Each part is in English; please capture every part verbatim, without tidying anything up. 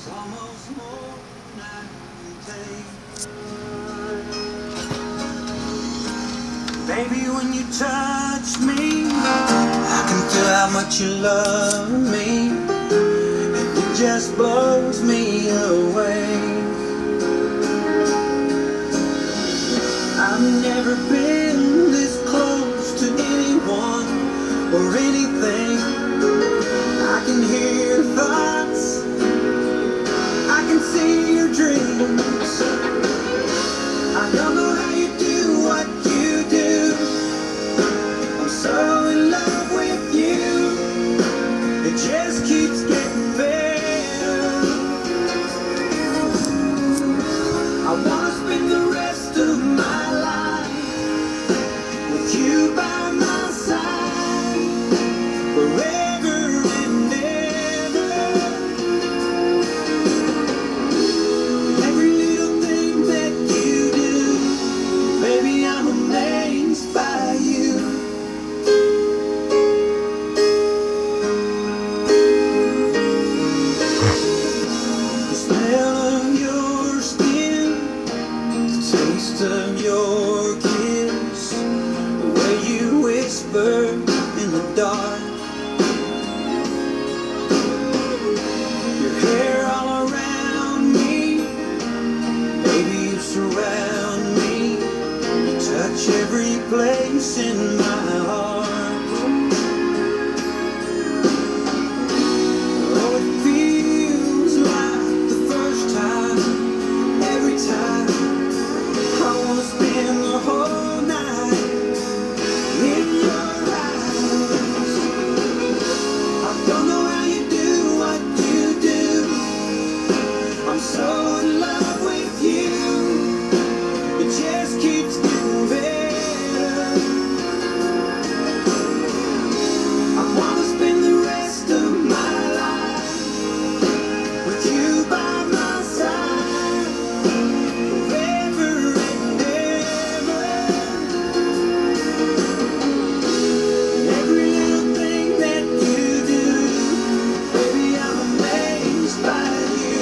almost more than I can take. Baby, when you touch me, I can feel how much you love me, and it just blows me away. I've never been this close to anyone or anything. I can hear your thoughts, I can see your dreams. I don't know how you do what you do. I'm so in love with you. It just keeps getting better. I wanna spend the rest of my life with you by my side forever and ever. Every little thing that you do, baby, I'm amazed by you. The smell of your skin, the taste of your kiss, the way you whisper in the dark, your hair all around me, baby, you surround me, you touch every place in my heart. Oh, it feels like the first time, every time. I wanna spend the whole night in your eyes. I don't know how you do what you do. I'm so in love with you. It just keeps getting better. I wanna spend the rest of my life with you by my side forever and ever. Every little thing that you do, baby, I'm amazed by you.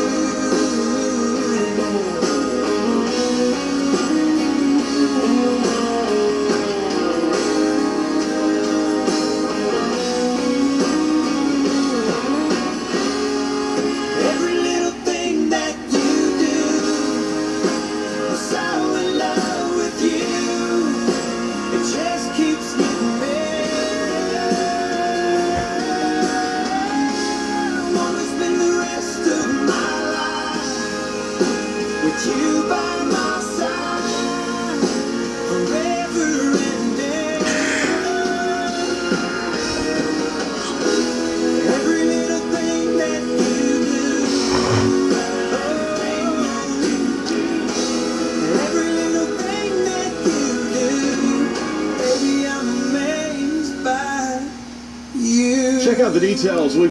Every little thing that you do, I'm so in love with you. It just keeps getting better. I wanna spend the rest of my life with you by my side forever and ever. Every little thing that you do, every little thing that you do, baby, I'm amazed by you. Check out the details.